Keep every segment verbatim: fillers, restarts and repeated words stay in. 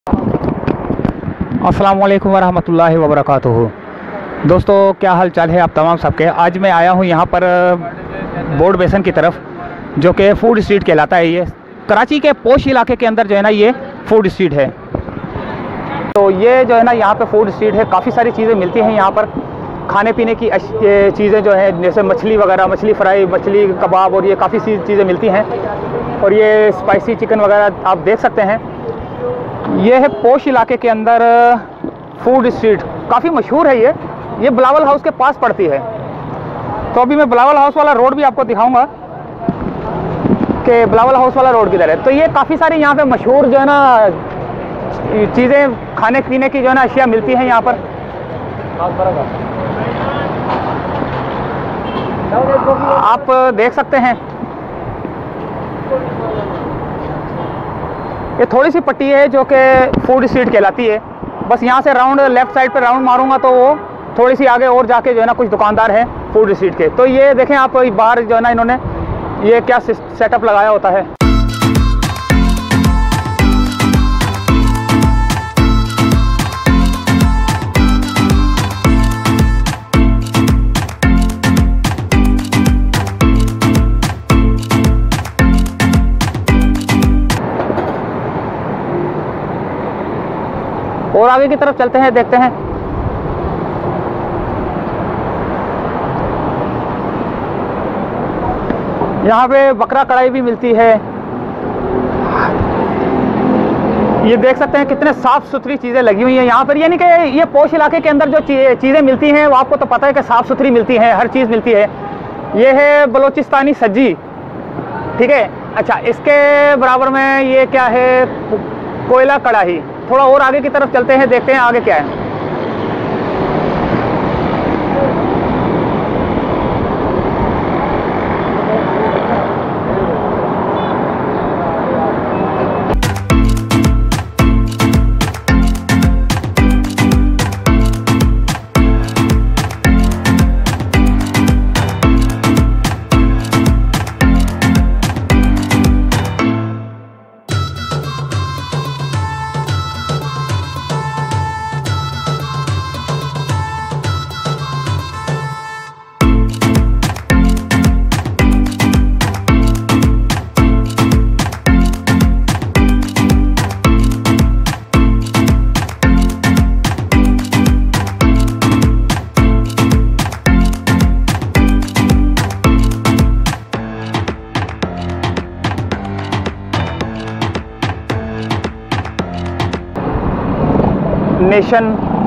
अस्सलाम वालेकुम वरहमतुल्लाहि वबरकातुहू। दोस्तों क्या हाल चाल है आप तमाम सबके। आज मैं आया हूँ यहाँ पर बोर्ड बेसन की तरफ, जो कि फूड स्ट्रीट कहलाता है। ये कराची के पोश इलाके के अंदर जो है ना ये फूड स्ट्रीट है। तो ये जो है ना यहाँ पे फूड स्ट्रीट है, काफ़ी सारी चीज़ें मिलती हैं यहाँ पर। खाने पीने की चीज़ें जो हैं जैसे मछली वगैरह, मछली फ्राई, मछली कबाब और ये काफ़ी सी चीज़ें मिलती हैं। और ये स्पाइसी चिकन वगैरह आप देख सकते हैं। ये है पोश इलाके के अंदर फूड स्ट्रीट, काफ़ी मशहूर है ये ये बिलावल हाउस के पास पड़ती है। तो अभी मैं बिलावल हाउस वाला रोड भी आपको दिखाऊंगा कि बिलावल हाउस वाला रोड किधर है। तो ये काफ़ी सारी यहाँ पे मशहूर जो है ना चीज़ें खाने पीने की जो है ना अशिया मिलती हैं यहाँ पर। आप देख सकते हैं ये थोड़ी सी पट्टी है जो कि फूड स्ट्रीट कहलाती है। बस यहाँ से राउंड लेफ्ट साइड पे राउंड मारूंगा तो वो थोड़ी सी आगे और जाके जो है ना कुछ दुकानदार हैं फूड स्ट्रीट के। तो ये देखें आप, बाहर जो है ना इन्होंने ये क्या सेटअप लगाया होता है। और आगे की तरफ चलते हैं, देखते हैं। यहाँ पे बकरा कढ़ाई भी मिलती है। ये देख सकते हैं कितने साफ सुथरी चीज़ें लगी हुई हैं यहाँ पर। यानी कि ये पोश इलाके के अंदर जो चीज़ें मिलती हैं वो आपको तो पता है कि साफ़ सुथरी मिलती हैं, हर चीज़ मिलती है। ये है बलोचिस्तानी सज्जी, ठीक है। अच्छा, इसके बराबर में ये क्या है, कोयला कढ़ाई। थोड़ा और आगे की तरफ चलते हैं, देखते हैं आगे क्या है। नेशन,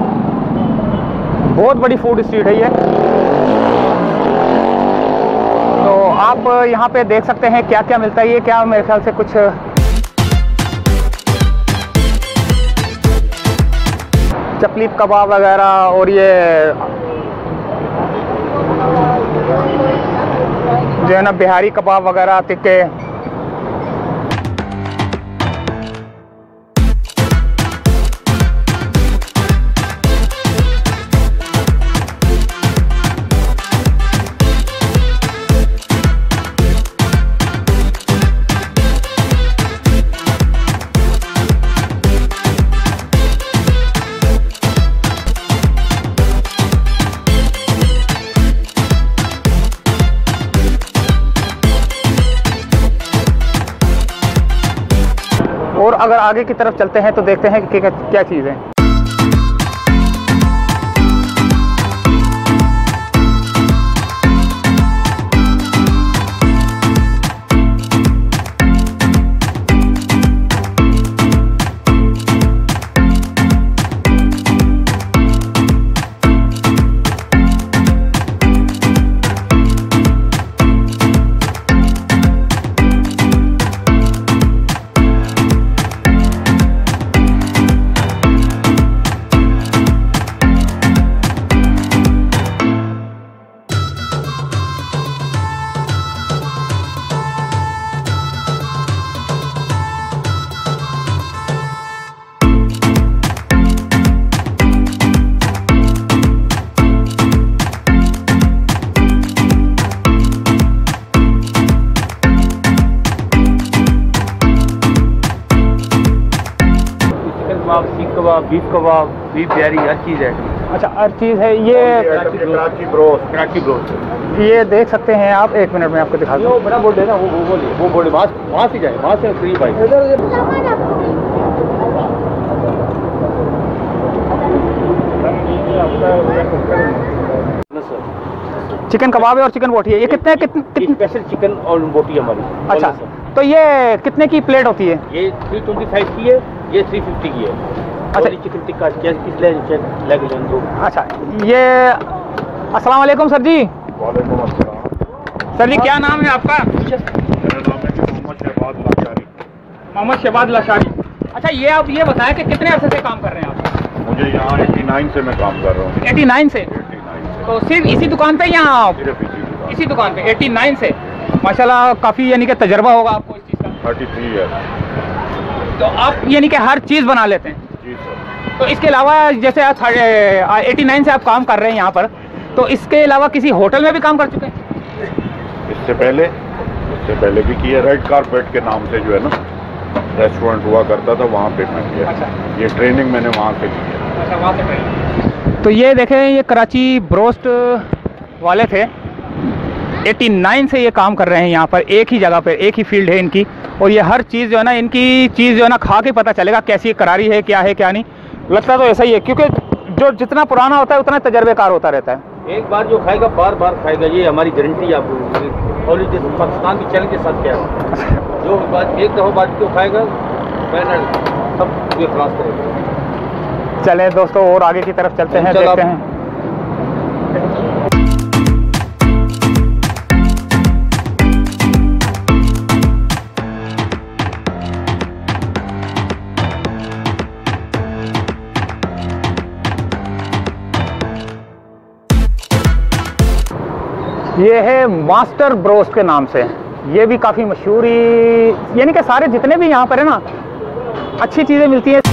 बहुत बड़ी फूड स्ट्रीट है ये। तो आप यहाँ पे देख सकते हैं क्या क्या मिलता है। ये क्या, मेरे ख्याल से कुछ चपली कबाब वगैरह, और ये जो है ना बिहारी कबाब वगैरह, टिक्के। और अगर आगे की तरफ चलते हैं तो देखते हैं कि क्या चीज़ है। कबाब, सीख कबाब, बीफ कबाब, बीफ बिहारी, हर चीज़ है। अच्छा, हर चीज़ है। ये कराची ब्रोस्ट, कराची ब्रोस्ट ये देख सकते हैं आप। एक मिनट में आपको दिखा दूँ। वो बड़ा बोर्ड है ना, वो वो बोले वो बोर्ड वहाँ वहाँ से जाए, वहाँ से करीब आई। चिकन कबाब है और चिकन बोटी है। ये कितने कितने स्पेशल चिकन और बोटी हमारी। अच्छा, तो ये कितने की प्लेट होती है? ये थ्री ट्वेंटी फाइव की है, ये थ्री फिफ्टी की है। अच्छा, चिकन टिक्का किस लेग लें दो। अच्छा, ये अस्सलाम वालेकुम सर जी। वालेकुम अस्सलाम। सर जी क्या नाम है आपका? मेरा नाम है मोहम्मद शहबाज लाशारी। मोहम्मद शहबाज लाशारी। अच्छा, ये आप ये बताएं कि कितने अरसे से काम कर रहे हैं आप? मुझे यहाँ नवासी से मैं काम कर रहा हूँ। उन्यासी से? तो सिर्फ इसी दुकान पे या सिर्फ इसी दुकान इसी दुकान पे उन्यासी से? माशाल्लाह, काफ़ी यानी कि तजर्बा होगा आपको इस चीज़ का। तैंतीस है। तो आप यानी कि हर चीज़ बना लेते हैं? जी सर। तो इसके अलावा जैसे आप उन्यासी से आप काम कर रहे हैं यहाँ पर, तो इसके अलावा किसी होटल में भी काम कर चुके हैं? इससे पहले इससे पहले भी किया। रेड कारपेट के नाम से जो है ना रेस्टोरेंट हुआ करता था, वहाँ पे मैं किया। अच्छा। ये ट्रेनिंग मैंने वहाँ से की है। अच्छा, वहाँ से ट्रेनिंग। तो ये देखें, ये कराची ब्रोस्ट वाले थे। उन्यासी से ये काम कर रहे हैं यहाँ पर, एक ही जगह पर, एक ही फील्ड है इनकी। और ये हर चीज़ जो है ना, इनकी चीज़ जो है ना खा के पता चलेगा कैसी करारी है, क्या है क्या नहीं। लगता तो ऐसा ही है, क्योंकि जो जितना पुराना होता है उतना तजर्बेकार होता रहता है। एक बार जो खाएगा बार बार खाएगा, ये हमारी गारंटी है आपको। और पाकिस्तान की चैनल के साथ क्या है, जो बात एक दफ़ा बात को खाएगा मैंने सब ये खलास करेगा। चले दोस्तों, और आगे की तरफ चलते हैं, देखते हैं। ये है मास्टर ब्रोस्ट के नाम से। ये भी काफ़ी मशहूर ही, यानी कि सारे जितने भी यहाँ पर है ना अच्छी चीज़ें मिलती हैं।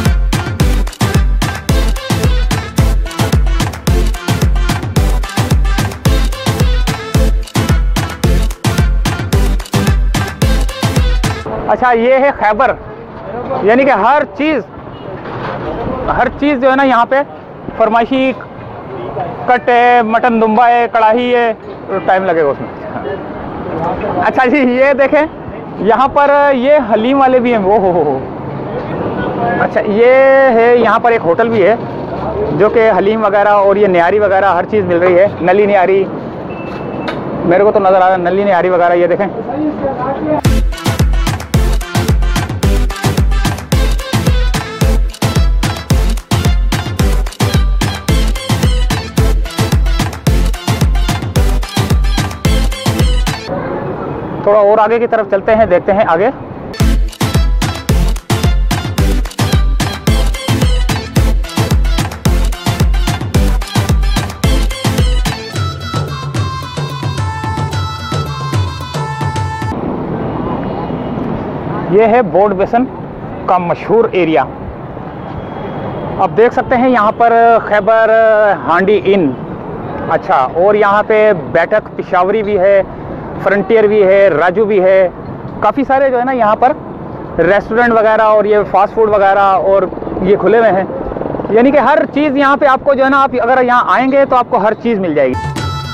अच्छा, ये है खैबर, यानी कि हर चीज़ हर चीज़ जो है ना यहाँ पे फरमाइशी कट है, मटन दुम्बा है, कढ़ाई है, तो टाइम लगेगा उसमें। अच्छा जी, ये देखें यहाँ पर ये हलीम वाले भी हैं। वो हो हो हो अच्छा, ये है यहाँ पर एक होटल भी है जो कि हलीम वगैरह और ये न्यारी वगैरह हर चीज़ मिल रही है। नली न्यारी मेरे को तो नज़र आ रहा है, नली न्यारी वगैरह। ये देखें, थोड़ा और आगे की तरफ चलते हैं, देखते हैं आगे। ये है बोर्ड बेसन का मशहूर एरिया। अब देख सकते हैं यहाँ पर खैबर हांडी इन। अच्छा, और यहाँ पे बैठक पिशावरी भी है, फ्रंटियर भी है, राजू भी है। काफ़ी सारे जो है ना यहाँ पर रेस्टोरेंट वगैरह और ये फास्ट फूड वगैरह और ये खुले हुए हैं। यानी कि हर चीज़ यहाँ पे आपको जो है ना, आप अगर यहाँ आएंगे तो आपको हर चीज़ मिल जाएगी।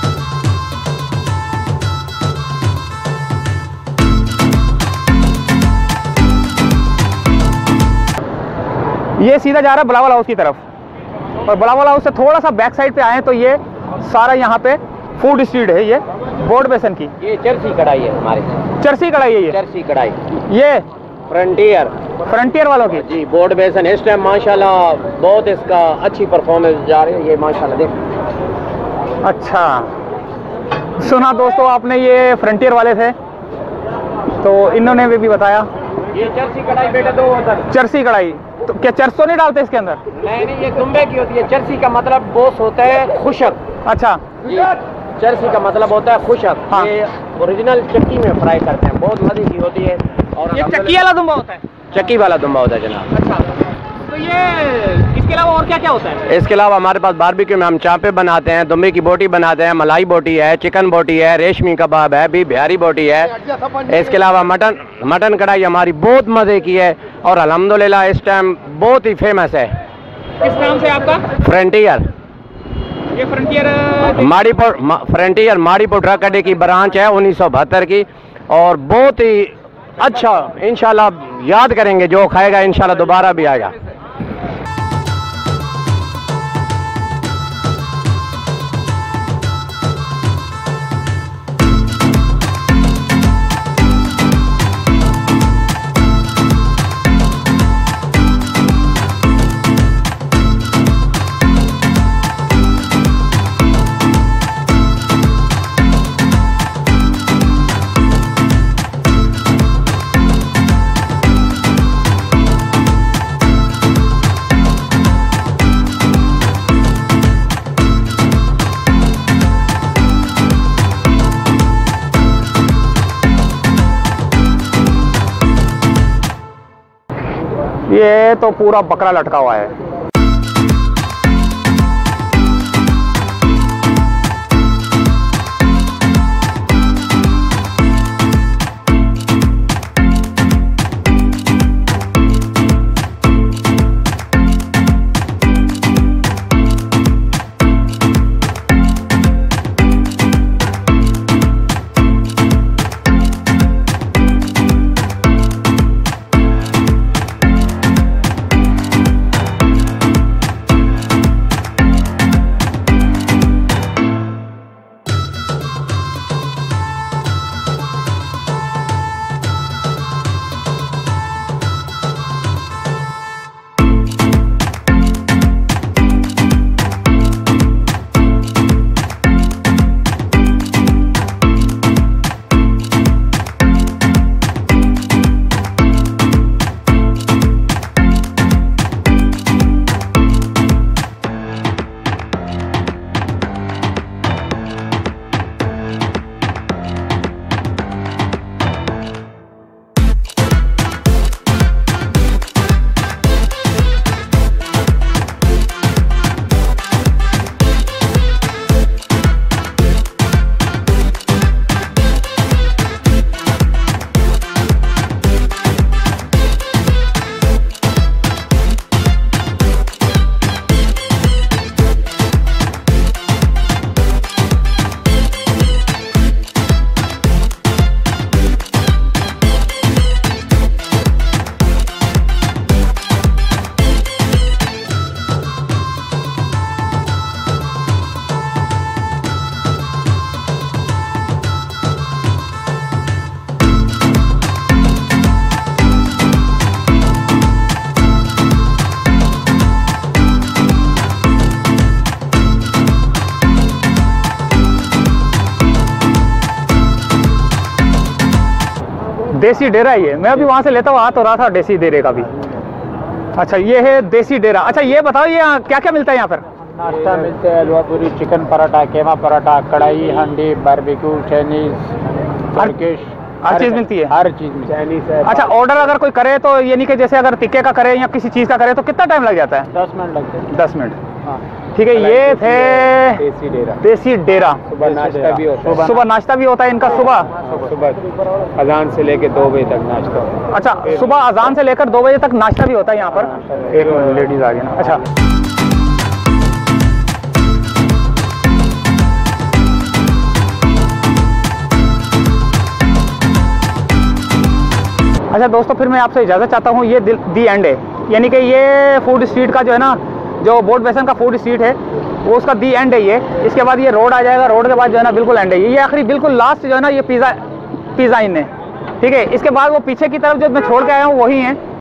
ये सीधा जा रहा है बिलावल हाउस की तरफ, और बिलावल हाउस से थोड़ा सा बैक साइड पे आए तो ये सारा यहाँ पे फूड स्ट्रीट है। ये बोर्ड बेसन की, ये चरसी कढ़ाई है हमारे, चरसी कढ़ाई है। ये चरसी कढ़ाई, ये फ्रंटियर फ्रंटियर वालों की जी बोर्ड बेसन। इस टाइम माशाल्लाह बहुत इसका अच्छी परफॉर्मेंस जा रही है, ये माशाल्लाह देख। अच्छा, सुना दोस्तों आपने, ये फ्रंटियर वाले थे तो इन्होंने भी, भी बताया ये चरसी कढ़ाई बेटा दो उधर। चरसी कढ़ाई, तो क्या चरसो नहीं डालते इसके अंदर? नहीं नहीं, ये दुम्बे की होती है। चरसी का मतलब बोस होता है खुशक। अच्छा, चरसी का मतलब होता है खुशक। हाँ। ये ओरिजिनल चक्की में फ्राई करते हैं, बहुत मजे की होती है। और ये चक्की वाला दुम्बा होता है? चक्की वाला दुम्बा होता है जनाब। अच्छा, तो ये इसके अलावा और क्या क्या होता है? इसके अलावा हमारे पास बारबेक्यू में हम चापे बनाते हैं, दुम्बे की बोटी बनाते हैं, मलाई बोटी है, चिकन बोटी है, रेशमी कबाब है, भी बिहारी बोटी है। इसके अलावा मटन मटन कढ़ाई हमारी बहुत मज़े की है। और अल्हम्दुलिल्लाह इस टाइम बहुत ही फेमस है। किस नाम से आपका? फ्रंटियर। ये frontier Madipur frontier Madipur truck अड्डे की ब्रांच है उन्नीस सौ बहत्तर की, और बहुत ही अच्छा, इंशाल्लाह याद करेंगे, जो खाएगा इंशाल्लाह दोबारा भी आएगा। ये तो पूरा बकरा लटका हुआ है। देसी डेरा ही है। मैं अभी वहाँ से लेता हुआ आ तो रहा था देसी डेरे का भी। अच्छा ये है देसी डेरा। अच्छा ये बताओ ये क्या क्या मिलता है यहाँ पर? नाश्ता मिलते हैं, हलवा पूरी, चिकन पराठा, केमा paratha, kadhai, handi, barbecue, Chinese, Turkish, हर चीज़ मिलती है। हर चीज़ मिलती है। चाइनीज है। अच्छा ऑर्डर अगर कोई करे तो ये नहीं कि जैसे अगर टिक्के का करे या किसी चीज़ का करे तो कितना टाइम लग जाता है? दस मिनट लगते हैं। दस मिनट हाँ ठीक है। ये थे देसी डेरा। देसी डेरा। सुबह नाश्ता भी होता है। सुबह नाश्ता भी होता है इनका? सुबह सुबह अजान से लेकर दो बजे तक नाश्ता। अच्छा सुबह अजान से लेकर दो बजे तक नाश्ता भी होता है यहाँ पर? एक लेडीज आ गई ना। अच्छा अच्छा दोस्तों फिर मैं आपसे इजाज़त चाहता हूँ। ये दी एंड है, यानी कि ये फूड स्ट्रीट का जो है ना, जो बोट बेसन का फूड स्ट्रीट है वो उसका दी एंड है ये। इसके बाद ये रोड आ जाएगा, रोड के बाद जो है ना बिल्कुल एंड है ये। ये आखिरी बिल्कुल लास्ट जो है ना ये पिज़्ज़ा पिज़्ज़ा इन है। ठीक है, इसके बाद वो पीछे की तरफ जो मैं छोड़ के आया हूँ वही है।